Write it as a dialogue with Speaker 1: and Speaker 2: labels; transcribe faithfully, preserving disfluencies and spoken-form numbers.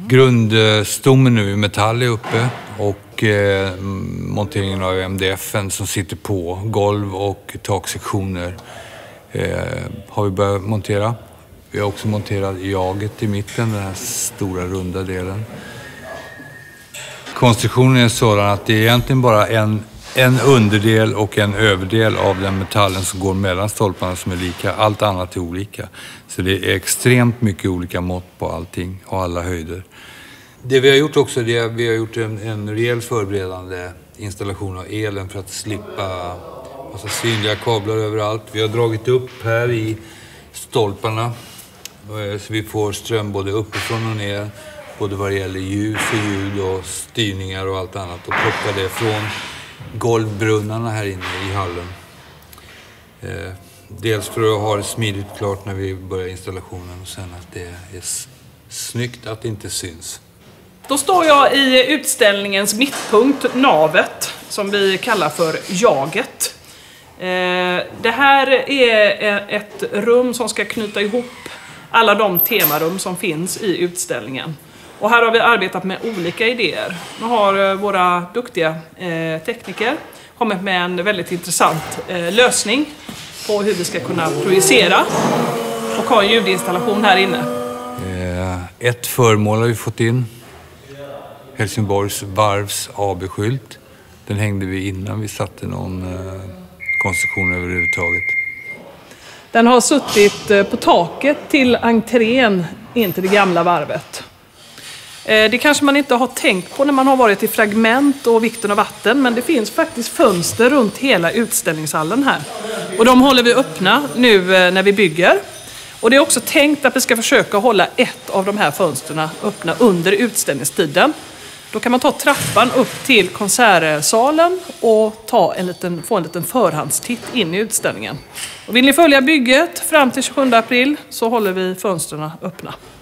Speaker 1: Grundstommen nu i metall är uppe och eh, monteringen av M D F:en som sitter på golv och taksektioner eh, har vi börjat montera. Vi har också monterat jaget i mitten, den här stora runda delen. Konstruktionen är sådan att det är egentligen bara en, en underdel och en överdel av den metallen som går mellan stolparna som är lika. Allt annat är olika. Så det är extremt mycket olika mått på allting och alla höjder. Det vi har gjort också är att vi har gjort en, en rejäl förberedande installation av elen för att slippa massa synliga kablar överallt. Vi har dragit upp här i stolparna så vi får ström både uppifrån och ner. Både vad det gäller ljus och ljud och styrningar och allt annat. Och plocka det från golvbrunnarna här inne i hallen. Eh, dels för att ha det smidigt klart när vi börjar installationen och sen att det är snyggt att det inte syns.
Speaker 2: Då står jag i utställningens mittpunkt, navet, som vi kallar för jaget. Eh, det här är ett rum som ska knyta ihop alla de temarum som finns i utställningen. Och här har vi arbetat med olika idéer. Nu har våra duktiga eh, tekniker kommit med en väldigt intressant eh, lösning på hur vi ska kunna projicera och ha en ljudinstallation här inne.
Speaker 1: Eh, ett föremål har vi fått in. Helsingborgs varvs A B-skylt. Den hängde vi innan vi satte någon eh, konstruktion överhuvudtaget.
Speaker 2: Den har suttit på taket till entrén in till det gamla varvet. Det kanske man inte har tänkt på när man har varit i fragment och vikten av vatten, men det finns faktiskt fönster runt hela utställningshallen här. Och de håller vi öppna nu när vi bygger. Och det är också tänkt att vi ska försöka hålla ett av de här fönsterna öppna under utställningstiden. Då kan man ta trappan upp till konsertsalen och ta en liten, få en liten förhandstitt in i utställningen. Och vill ni följa bygget fram till tjugosjunde april så håller vi fönsterna öppna.